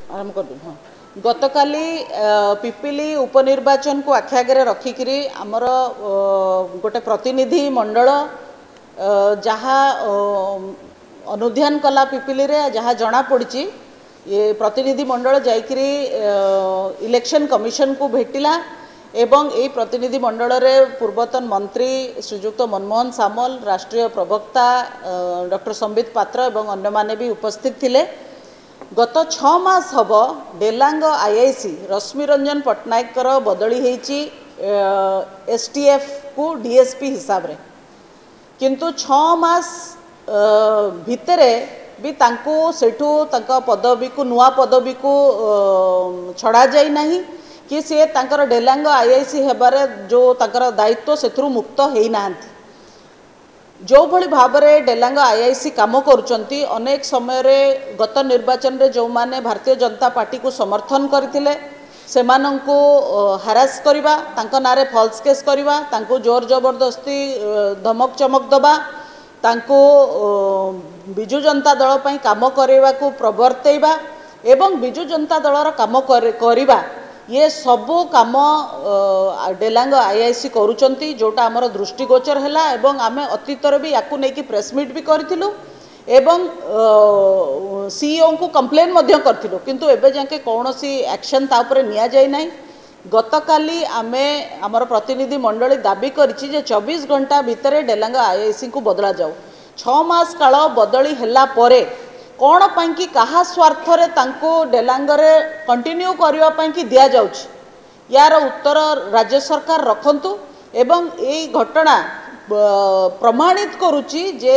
आरंभ कर दूँ। हाँ, गतकाली पिपिली उपनिर्वाचन को आखि आगे रखिकी आमर गोटे प्रतिनिधि मंडल जहाँ अनुध्यान कला पिपिली रे जहाँ जना पड़ी ये प्रतिनिधि मंडल जाइकरी इलेक्शन कमिशन को भेटिला एवं यही प्रतिनिधि मंडल रे पूर्वतन मंत्री श्रीजुक्त मनमोहन सामल, राष्ट्रीय प्रवक्ता डॉक्टर संबित पात्र एवं अन्य माने भी उपस्थित थिले। गत 6 मास हब डेलांग आईआईसी रश्मि रंजन पट्टनायक बदली होईची एसटीएफ को डीएसपी हिसाब रे, किंतु 6 मास भितरे भी तांको सेठू तांका पदवी को नुआ पदवी को छड़ा जाई नहीं कि सी तांकर डेलांग आईआईसी हेबारे जो तांकर दायित्व सेथुरु मुक्त हेई नांती। जो भली भाव में डेलांग आईआईसी काम करुचंती अनेक समय रे गत निर्वाचन रे जो माने भारतीय जनता पार्टी को समर्थन करथिले सेमानंको हारास करवा, तांको नारे फॉल्स केस करवा, तांको जोर जबरदस्ती धमक चमक दबा, तांको बिजु जनता दल पई काम करवा को प्रवर्तेवा एवं बिजु जनता दलर काम करवा ये सबू काम डेलांग आईआईसी करुचंती, जोटा आमर दृष्टिगोचर हैला एवं आमे अतीतर भी याकू नेकी प्रेस मीट भी करथिलु एवं सीईओ को कंप्लेन मध्य करथिलु, किंतु एबे जाके कौनसी एक्शन ता ऊपर निया जाय नाही। गतकाली आमे आमर प्रतिनिधि मंडली दाबी करिछि जे 24 घंटा भितरे डेलांग आईआईसी को बदला जाऊ। 6 मास काल बदली हैला परे कौन पाई कि कहा स्वार्थ रे तांको डेलांग रे कंटिन्यू करबा पाई कि दिया जाउछि, यार उत्तर राज्य सरकार रखंतु एवं ए घटना प्रमाणित करुछि जे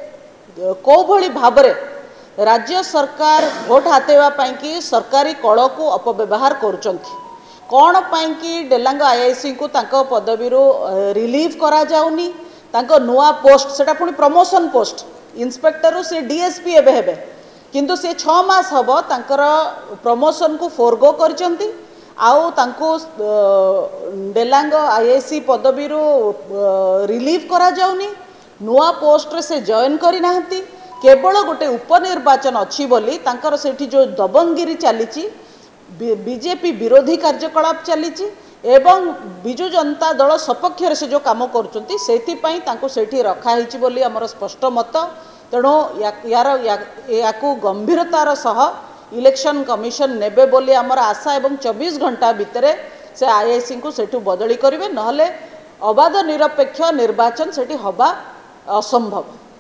को भली भाबरे राज्य सरकार भोट हातेवा पाई कि सरकारी कल को अपव्यवहार करुचंती। कौन पाई कि डेलांग आईआईसी को तांको पदवी रो रिलीव करा जाउनी, तांको नुआ पोस्ट सेटा पुनी प्रमोशन पोस्ट इंस्पेक्टर रो से डीएसपी एबे हेबे, किंतु से 6 मास हब तांकर प्रमोशन को फोरगो करचंती आउ तांको डेलांग आईआईसी पदवी रो रिलीव करा जाउनी, नुआ पोस्ट रे से जॉइन करी नाहंती। केवल गोटे उपनिर्वाचन अच्छी बोली तांकर सेठी जो दबंगिरी चलीची बीजेपी विरोधी कार्यकलाप चलीची एवं बिजु जनता दल सपक्ष से जो काम करुचंती सेथि पई तांको सेठी रखा हिची बोली हमर स्पष्ट मत। तेणु याकू गंभीरतार सह इलेक्शन कमिशन नेबे बोली हमर आशा एवं 24 घंटा भितरे से आईआईसी को सेठू बदली करिवे, नहले अबाध निरपेक्ष निर्वाचन सेठी हबा असंभव।